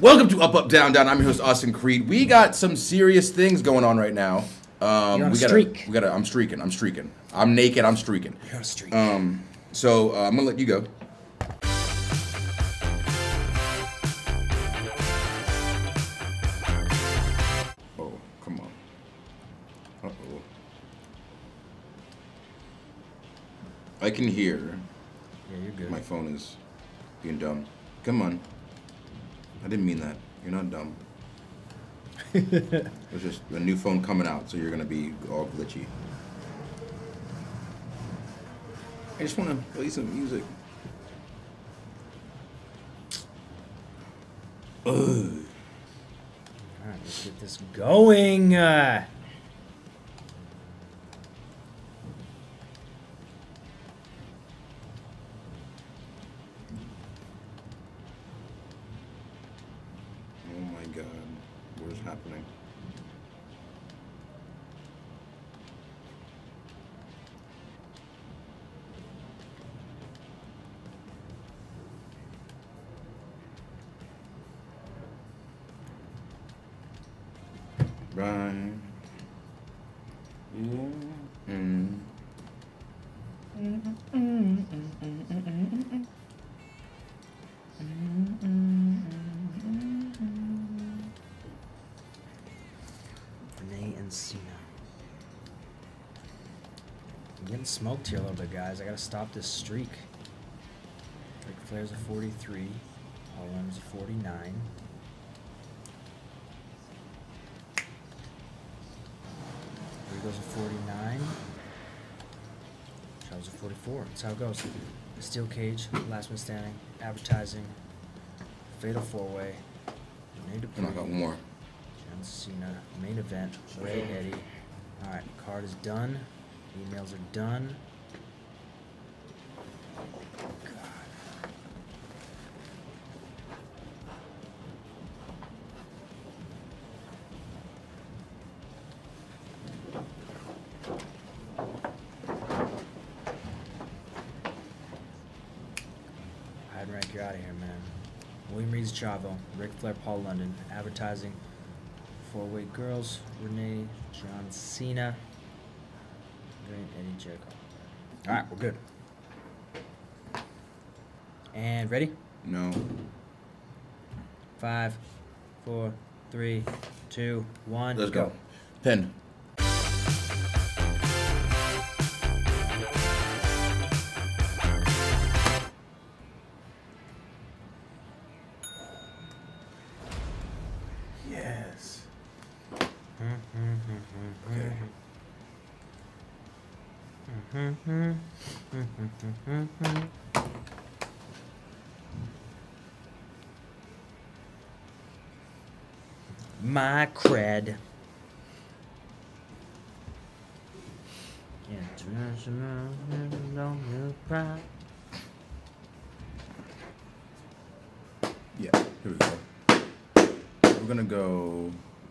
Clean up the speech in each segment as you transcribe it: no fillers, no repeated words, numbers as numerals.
Welcome to Up Up Down Down. I'm your host Austin Creed. We got some serious things going on right now. You're on a streak. I'm streaking. I'm naked. I'm streaking. You're on a streak. So I'm gonna let you go. Oh, come on. Uh-oh. I can hear. Yeah, you're good. My phone is being dumb. Come on. I didn't mean that. You're not dumb. There's just a new phone coming out, so you're gonna be all glitchy. I just want to play some music. Ugh. Alright, let's get this going. Oh my god, what is happening? Right. Yeah. Renee and Cena. I'm getting smoked here a little bit, guys. I gotta stop this streak. Ric Flair's a 43. Holland's a 49. Goes a 49. Charles a 44. That's how it goes. Steel cage, last man standing, advertising, fatal four-way. And I got one more. John Cena, main event, Ray Eddie. Alright, card is done. Emails are done. Rank, you're out of here, man. William Reed's Chavo, Ric Flair, Paul London, advertising, four-way girls, Renee, John Cena, Great Eddie Jericho. All right, we're good. And ready? No. 5, 4, 3, 2, 1. Let's go. Pin. Yes. Okay. My cred. International, don't you cry. Yeah, here we go. We're gonna go.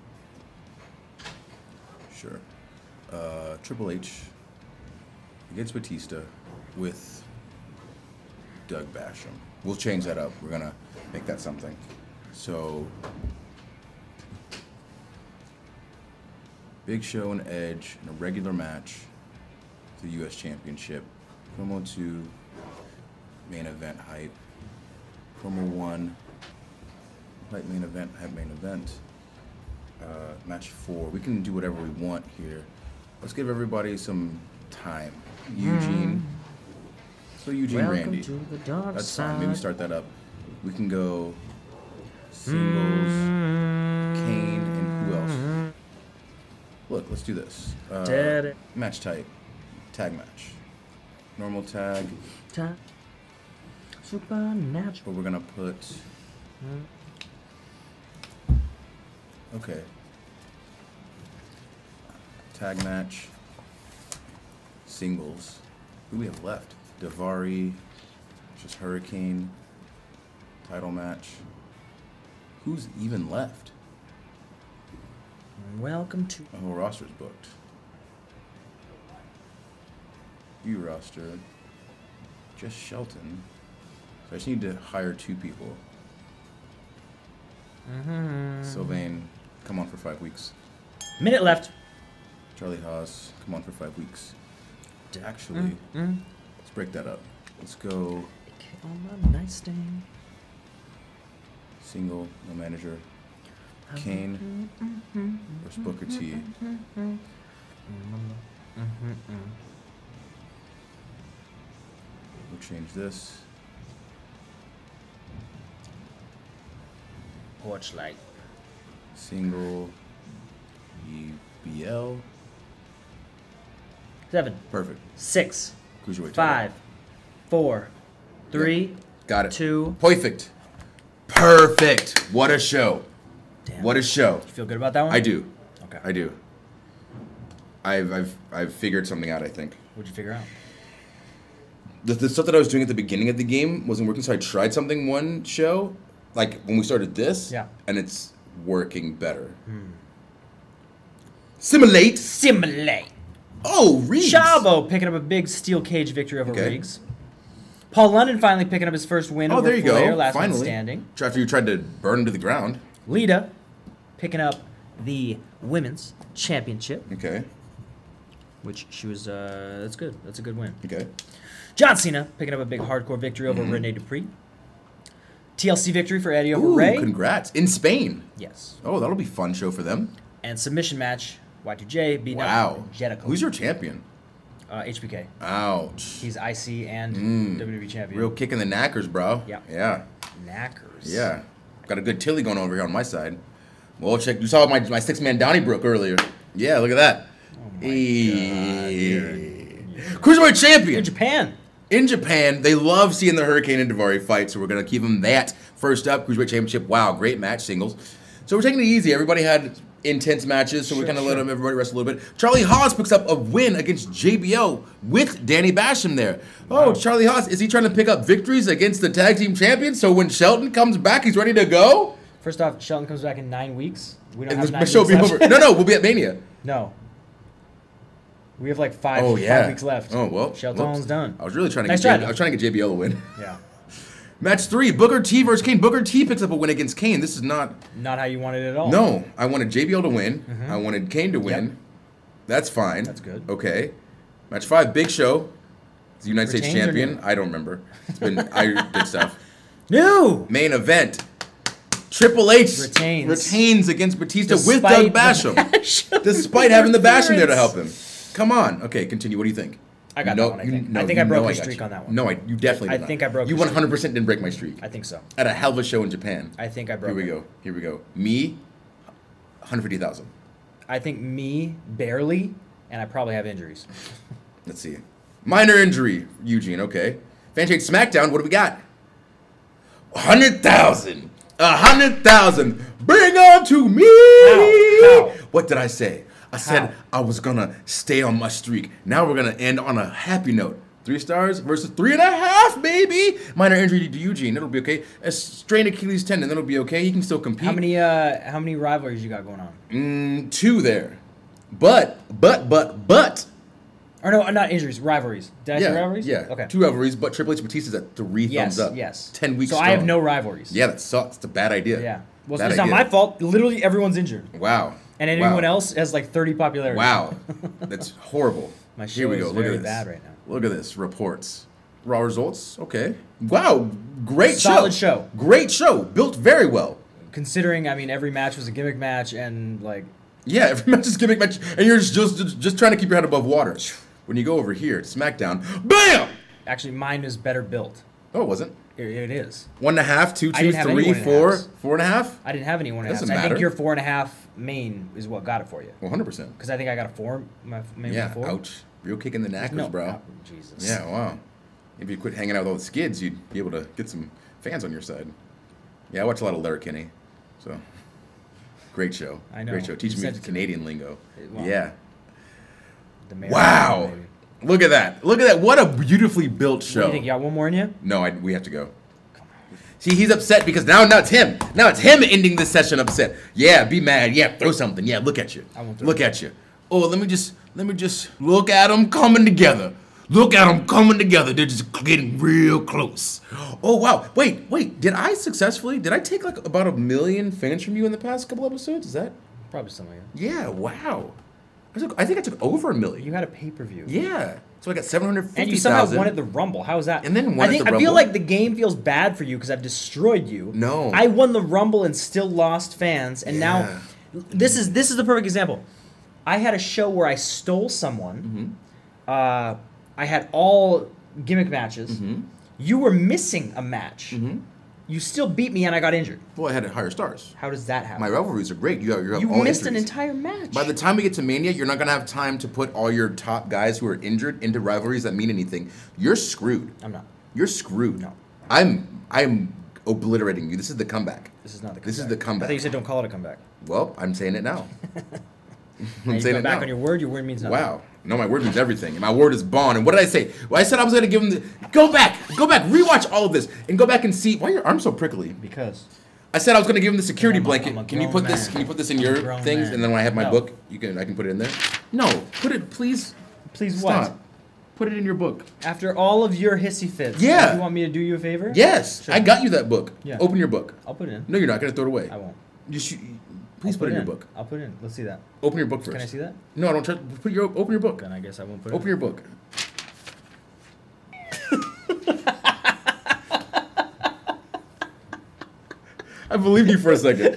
Sure. Triple H against Batista with Doug Basham. We'll change that up. We're gonna make that something. So, Big Show and Edge in a regular match, the U.S. Championship. Promo 2, main event hype. Promo 1. Light main event, hype main event. Match 4. We can do whatever we want here. Let's give everybody some time. Eugene. So Eugene Randy. To the dark That's side. fine. Maybe start that up. We can go singles, Kane, and who else? Look, let's do this. Match type. Tag match. Normal tag. Supernatural. But we're gonna put. Okay. Tag match. Singles. Who do we have left? Davari. Just Hurricane. Title match. Who's even left? Welcome to. My whole roster's booked. View roster. Just Shelton. So I just need to hire 2 people. Sylvain, come on for 5 weeks. Minute left. Charlie Haas, come on for 5 weeks. Actually, let's break that up. Let's go On my nightstand. single, no manager. Kane versus Booker T. We'll change this. Porch light. Single, EBL. 7, Perfect. 6, Cruiserweight title. 5, 4, 3, Got it. 2. Perfect. Perfect. What a show. Damn. What a show. You feel good about that one? I do. Okay. I do. I've figured something out, I think. What'd you figure out? The stuff that I was doing at the beginning of the game wasn't working, so I tried something one show, like when we started this, Yeah. and it's working better. Simulate. Simulate. Oh, Reeves. Chavo picking up a big steel cage victory over Okay. Riggs. Paul London finally picking up his first win Oh, over there you Flair, go. last one Finally. standing. After you tried to burn him to the ground. Lita picking up the women's championship, Okay. which she was, that's good. That's a good win. Okay. John Cena picking up a big hardcore victory over Rene Dupree. TLC victory for Eddie over Ooh, Ray. congrats. In Spain. Yes. Oh, that'll be a fun show for them. And submission match, Y2J beating Wow. up Jericho. Who's your champion? HBK. Ouch. He's IC and WWE champion. Real kick in the knackers, bro. Yeah. Yeah. Knackers. Yeah. Got a good Tilly going over here on my side. Well, check. You saw my 6-man Donnybrook earlier. Yeah, look at that. Oh Hey. Cruiserweight champion. In Japan. In Japan, they love seeing the Hurricane and Daivari fight, so we're going to keep them that first up. Cruiserweight Championship. Wow, great match, singles. So we're taking it easy. Everybody had intense matches, so we kind of let everybody rest a little bit. Charlie Haas picks up a win against JBL with Danny Basham there. Oh, Charlie Haas, is he trying to pick up victories against the tag team champions? So when Shelton comes back, he's ready to go? First off, Shelton comes back in 9 weeks. We don't And have this 9 show will weeks be left. over. No, we'll be at Mania. No. We have like 5 Oh, yeah. 5 weeks left. Oh, well. Shelton's whoops. done. I was really trying to Nice get try, I was trying to get JBL a win. Yeah. Match 3, Booker T versus Kane. Booker T picks up a win against Kane. This is not... Not how you wanted it at all. No, I wanted JBL to win. I wanted Kane to win. Yep. That's fine. That's good. Okay. Match 5, Big Show. He's the United States Retains or champion. new? I don't remember. It's been good stuff. New! Main event. Triple H Retains. against Batista with Despite Doug Basham. Despite having the Basham there to help him. Come on. Okay, continue. What do you think? I got No, that one, I you- think. no, I think you I broke know your got streak you. on that one. No, you definitely did I not. think I broke You your 100% didn't break my streak. I think so. At a hell of a show in Japan. I think I broke Here we it. go. Here we go. Me, 150,000. I think me, barely, and I probably have injuries. Let's see. Minor injury, Eugene. Okay. Fanshade SmackDown. What do we got? 100,000. 100,000. Bring on to me. How? What did I say? I said How? I was gonna stay on my streak. Now we're gonna end on a happy note. 3 stars versus 3.5, baby. Minor injury to Eugene. It'll be okay. A strained Achilles tendon. That'll be okay. He can still compete. How many rivalries you got going on? 2 there. But. Or no, not injuries, rivalries. Did I say rivalries? Yeah. Okay. 2 rivalries, but Triple H Batista's at 3 Yes, thumbs up. yes. 10 weeks So strong. I have no rivalries. Yeah, that sucks. It's a bad idea. Yeah. Well, Bad it's not idea. my fault. Literally everyone's injured. Wow. And anyone Wow. else has like 30 popularity. Wow. That's horrible. My Here we show go. is Look very at this. bad right now. Look at this. Reports. Raw results. Okay. Wow. Great Solid show. Great show. Built very well. Considering, I mean, every match was a gimmick match and like, Yeah, every match is gimmick match, and you're just trying to keep your head above water. When you go over here to SmackDown, BAM! actually mine is better built. Oh, it wasn't. It is. 1.5, 2, I 2, didn't have 3, anyone in 4, halves. 4.5. I didn't have anyone else. Doesn't I matter. think your 4.5 main is what got it for you. 100%. Because I think I got a 4, my main Yeah. 4. Ouch. Real kick in the knackers, No, bro. oh, Jesus. Yeah. Wow. If you quit hanging out with all the skids, you'd be able to get some fans on your side. Yeah, I watch a lot of Letterkenny, so great show. I know. Great show. Teaching You me said- Canadian lingo. Well, Yeah. The mayor, Wow. maybe. Look at that. Look at that. What a beautifully built What do show. you think? You got one more in you? No, we have to go. See, he's upset because now it's him. Now it's him ending this session upset. Yeah, be mad. Yeah, throw something. Yeah, look at you. I won't throw Look at you. Oh, let me just look at them coming together. Look at them coming together. They're just getting real close. Oh, wow. Wait. Did I take like about 1 million fans from you in the past couple episodes? Is that? Probably something like that. Yeah, wow. I think I took over 1 million. You had a pay-per-view. Yeah. So I got 750,000. And you somehow won at the Rumble. How is that? And then won at the I feel Rumble. like the game feels bad for you because I've destroyed you. No. I won the Rumble and still lost fans, and Yeah. now this is the perfect example. I had a show where I stole someone. Mm-hmm. I had all gimmick matches. Mm-hmm. You were missing a match. Mm-hmm. You still beat me, and I got injured. Well, I had higher stars. How does that happen? My rivalries are great. You have You all missed an injuries. entire match. By the time we get to Mania, you're not gonna have time to put all your top guys who are injured into rivalries that mean anything. You're screwed. I'm not. You're screwed. No. I'm obliterating you. This is the comeback. This is not the comeback. This is the comeback. I thought you said don't call it a comeback. Well, I'm saying it now. Now I'm you saying go it back now. on your word. Your word means nothing. Wow. No, my word means everything. And my word is bond. And what did I say? Well, I said I was going to give him the... Go back, rewatch all of this, and go back and see... Why are your arms so prickly? Because I said I was going to give him the security I'm a blanket. Can you grown put this? man. Can you put this in I'm a your grown things? man. And then when I have my No. book, I can put it in there. No, put it, please. Please Stop. what? Put it in your book. After all of your hissy fits, Yeah. you want me to do you a favor? Yes, Sure. I got you that book. Yeah. Open your book. I'll put it in. No, you're not going to throw it away. I won't. Please I'll put it in your in. book. I'll put it in. Let's see that. Open your book first. Can I see that? No, I don't trust. Open your book. Then I guess I won't put it Open in. your book. I believed you for a second.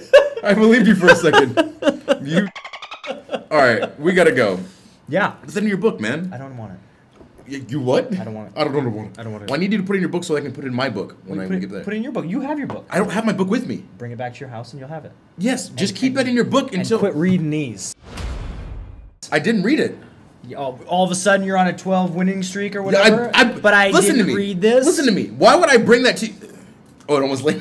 You. All right, we gotta go. Yeah. It's in your book, man. I don't want it. You what? I don't want it. I don't want it. I don't want it. Well, I need you to put it in your book so I can put it in my book when I put, get there. put it in your book. You have your book. I don't have my book with me. Bring it back to your house and you'll have it. Yes, just And- keep and- that in your book And until. quit reading these. I didn't read it. All of a sudden you're on a 12 winning streak or Yeah, whatever. But I listen didn't to me. read this. Listen to me. Why would I bring that to you? Oh, it almost late.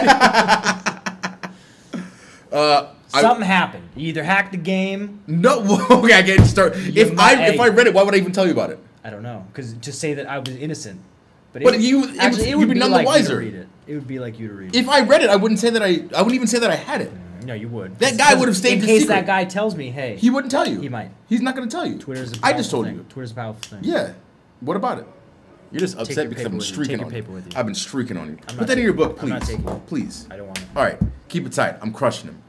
Something happened. You either hacked the game. No, okay, I can't start. If I read it, why would I even tell you about it? I don't know, because to say that I was innocent. But it you'd would be be none the like wiser. you to read it. It would be like you to read it. If I read it, I wouldn't say that I wouldn't even say that I had it. No, you would. That guy would have stayed in the case secret. that guy tells me, hey, He wouldn't tell you. He might. He's not going to tell you. Twitter's a I powerful just told thing. you. Twitter's a powerful thing. Yeah. What about it? You're just upset your because paper I've been with you. streaking Take your on paper you. with you. I've been streaking on you. I'm Put not that in your taking book, it. I'm not please. taking it. Please. I don't want it. All right. Keep it tight. I'm crushing him.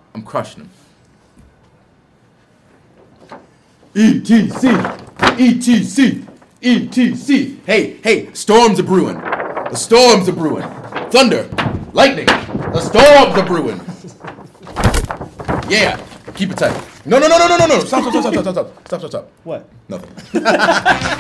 ETC. ETC. ETC. Hey, storms are brewing. The storms are brewing. Thunder. Lightning. The storms are brewing. Yeah. Keep it tight. No. Stop. What? Nothing.